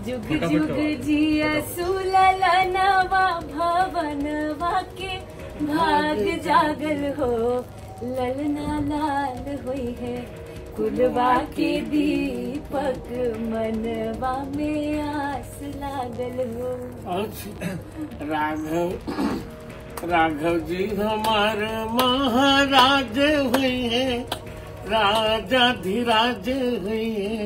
जुग जुग जिया सुललनवा भवनवा के भाग जागल हो, ललना लाल हुई है कुलवा के दीपक, मनवा में आस लागल हो। राघव जी हमार महाराज हुई है, राजाधिराज हुई है।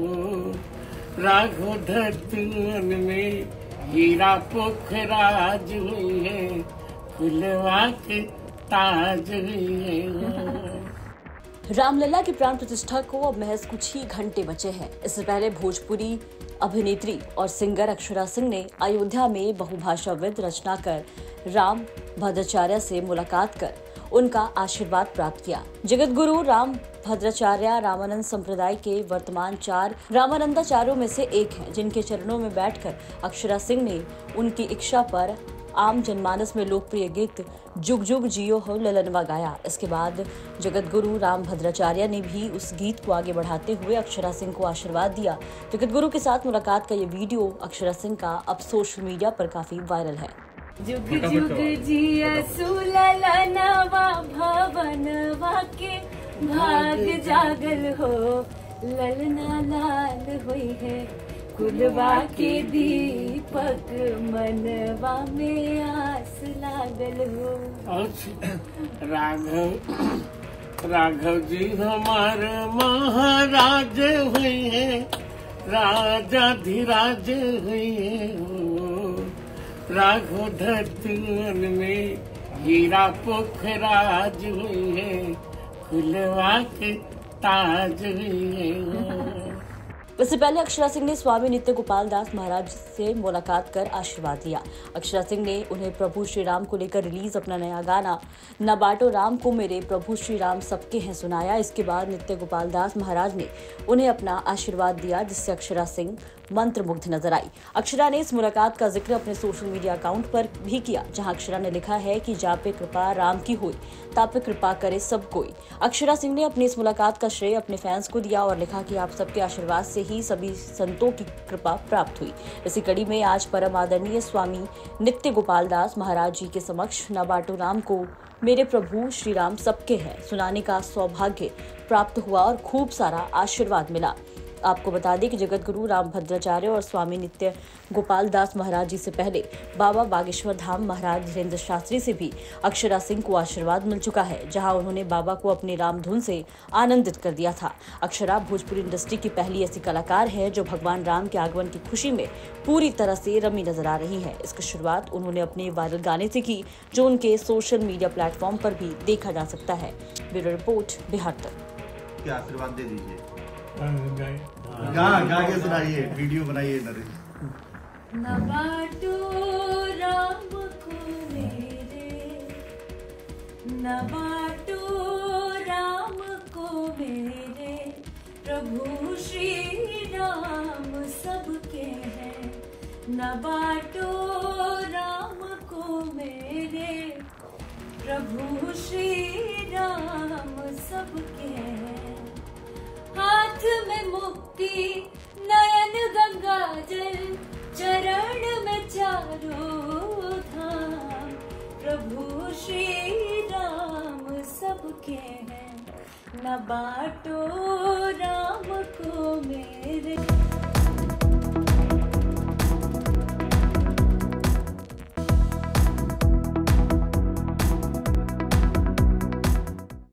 राघव धरती में हीरा पोखराज हुई है, फुलवा के ताज हुई है। रामलला की प्राण प्रतिष्ठा को अब महज कुछ ही घंटे बचे हैं। इससे पहले भोजपुरी अभिनेत्री और सिंगर अक्षरा सिंह ने अयोध्या में बहुभाषाविद रचनाकार राम भद्राचार्य से मुलाकात कर उनका आशीर्वाद प्राप्त किया। जगत गुरु राम भद्राचार्य रामानंद संप्रदाय के वर्तमान 4 रामानंदाचार्यों में से एक हैं, जिनके चरणों में बैठकर अक्षरा सिंह ने उनकी इच्छा पर आम जनमानस में लोकप्रिय गीत जुग जुग जियो हो ललनवा गाया। इसके बाद जगत गुरु राम भद्राचार्य ने भी उस गीत को आगे बढ़ाते हुए अक्षरा सिंह को आशीर्वाद दिया। जगत गुरु के साथ मुलाकात का ये वीडियो अक्षरा सिंह का अब सोशल मीडिया पर काफी वायरल है। जुग जुग जिया सुललनवा भवनवा के भाग जागल हो, ललना लाल हुई है कुलवा के दीपक, मनवा में आस लागल हो। राघव जी हमार महाराज हुई है, राजाधिराज हुई है। राघव धरती में हीरा पोखराज हुई है, फुलवा के ताज हुई है। इससे पहले अक्षरा सिंह ने स्वामी नित्य गोपाल दास महाराज से मुलाकात कर आशीर्वाद लिया। अक्षरा सिंह ने उन्हें प्रभु श्री राम को लेकर रिलीज अपना नया गाना न बाटो राम को मेरे, प्रभु श्री राम सबके हैं सुनाया। इसके बाद नित्य गोपाल दास महाराज ने उन्हें अपना आशीर्वाद दिया, जिससे अक्षरा सिंह मंत्रमुग्ध नजर आई। अक्षरा ने इस मुलाकात का जिक्र अपने सोशल मीडिया अकाउंट पर भी किया, जहां अक्षरा ने लिखा है कि जापे कृपा राम की होई, तापे कृपा करे सब कोई। अक्षरा सिंह ने अपनी इस मुलाकात का श्रेय अपने फैंस को दिया और लिखा कि आप सबके आशीर्वाद से ही सभी संतों की कृपा प्राप्त हुई। इसी कड़ी में आज परम आदरणीय स्वामी नित्य गोपाल दास महाराज जी के समक्ष न बाटो राम को मेरे, प्रभु श्री राम सबके हैं सुनाने का सौभाग्य प्राप्त हुआ और खूब सारा आशीर्वाद मिला। आपको बता दें कि जगत गुरु राम भद्राचार्य और स्वामी नित्य गोपाल दास महाराज जी से पहले बाबा बागेश्वर धाम महाराज धीरेन्द्र शास्त्री से भी अक्षरा सिंह को आशीर्वाद मिल चुका है, जहां उन्होंने बाबा को अपनी राम धुन से आनंदित कर दिया था। अक्षरा भोजपुरी इंडस्ट्री की पहली ऐसी कलाकार है जो भगवान राम के आगमन की खुशी में पूरी तरह से रमी नजर आ रही है। इसकी शुरुआत उन्होंने अपने वायरल गाने से की, जो उनके सोशल मीडिया प्लेटफॉर्म पर भी देखा जा सकता है। ब्यूरो रिपोर्ट, बिहार तक। आशीर्वाद दे दीजिए, गा के सुनाइए, वीडियो बनाइए। न बाटो राम को मेरे, न बाटो राम को मेरे, प्रभु श्री राम सबके हैं। न बाटो राम को मेरे, प्रभु श्री राम सबके हैं। हाथ में मुक्ति नयन गंगा जल, चरण में चारों धाम, प्रभु श्री राम सबके हैं। न बाटो राम को मेरे।